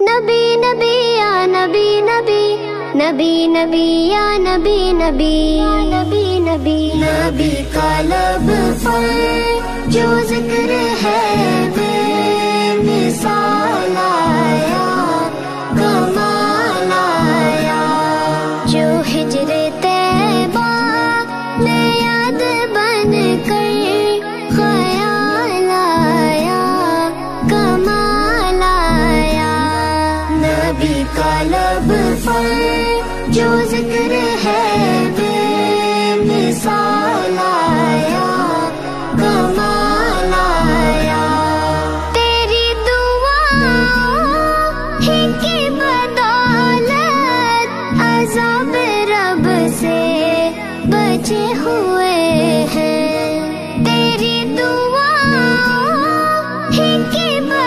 نبی نبی یا نبی نبی، نبی نبی یا نبی نبی، نبی نبی نبی کا لب پر جو ذکر ہے بے مثال آیا، کمال آیا، جو ہجر طیبہ میں یاد بن کر خیال آیا، کمال آیا، نبی کا لب پر جو ذکر ہے بے مثال آیا، کمال آیا، تیری دعاؤں ہی کی بدولت عذاب رب سے بچے ہوئے ہیں، تیری دعاؤں ہی کی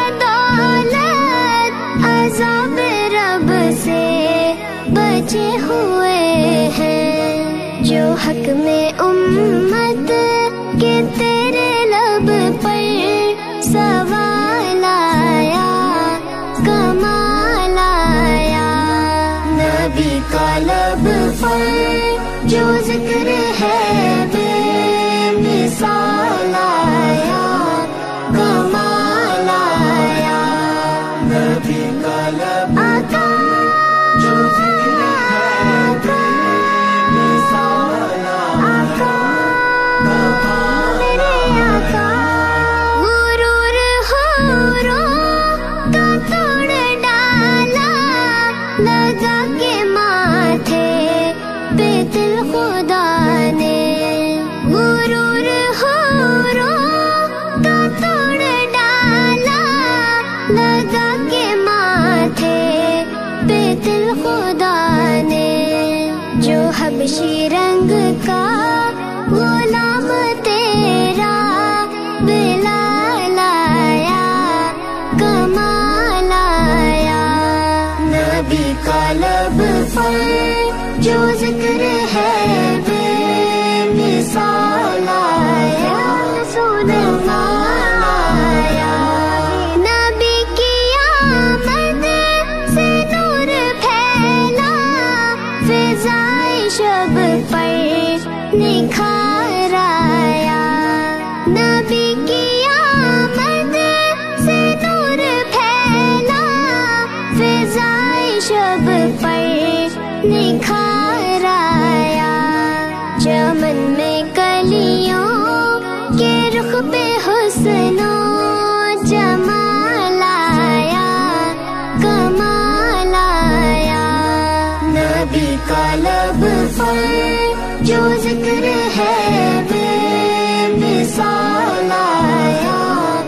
بدولت عذاب رب سے بچے ہوئے ہیں، جو حق میں امت کے تیرے لب پر سوال آیا، کمال آیا، نبی کا لب پر جو ذکر ہے بے مثال آیا، کمال آیا، نبی کا لب آقا جو ذکر ہے بے مثال آیا، میرے آقا، غرور حوروں کا توڑ ڈالا، لگا کے ماتھے پہ دل خدا نے، غرور حوروں کا توڑ ڈالا، لگا کے ماتھے پہ دل خدا نے، جو حبشی رنگ کا غلام تیرا بلال آیا، کمال آیا، نبی کا لب پر جو ذکر ہے بے مثال آیا، کمال آیا، نبی کی آمد سے نور پھیلا، فضائے شب پر نکھار آیا، نبی کی آمد سے نور پھیلا، فضائے شب پر نکھار آیا، چمن میں کلیوں کے رخ پہ حسن و جمال آیا، کمال آیا، نبی کا لب پر جو ذکر ہے بے مثال آیا،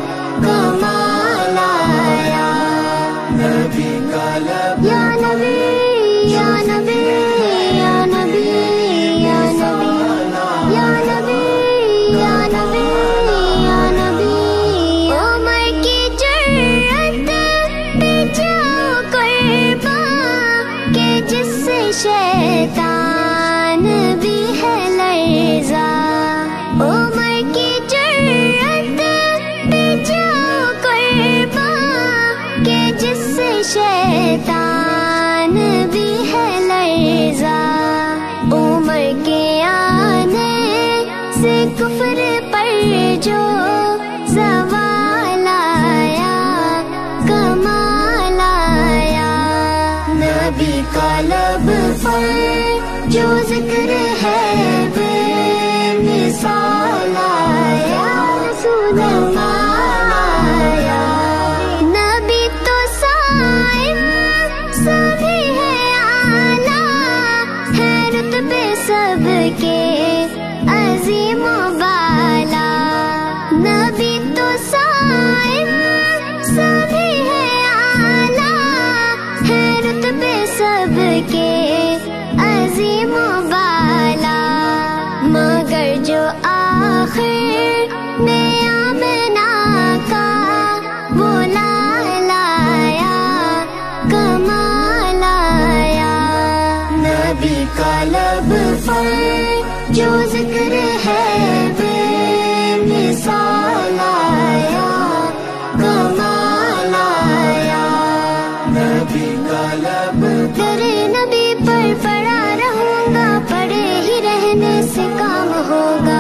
کمال آیا، نبی کا لب یا نبی یا نبی یا نبی یا نبی یا نبی یا نبی یا نبی، عمر کی جرأت پہ جاؤ قرباں کہ جس سے شیطان بھی ہے لرزا، عمر کی جرأت پہ جاؤ قرباں کہ جس سے شیطان بھی ہے لرزا، عمر کے آنے سے کفر پر جو زوال آیا، کمال آیا، نبی کا لب پر جو ذکر ہے بے مثال آیا، کمال آیا، نبی تو صائم سبھی ہے اعلیٰ، ہے رتبے سب کے عظیم و بالا، نبی تو صائم سبھی ہے اعلیٰ، ہے رتبے سب کے عظیم و بالا، مگر جو آخر میں آمنہ کا وہ لال آیا، کمال آیا، نبی کا لب پر جو ذکر ہے بے مثال آیا، کمال آیا، نبی کا لب تیرے نبی پر پڑا رہوں گا، پڑے ہی رہنے سے کام ہوگا۔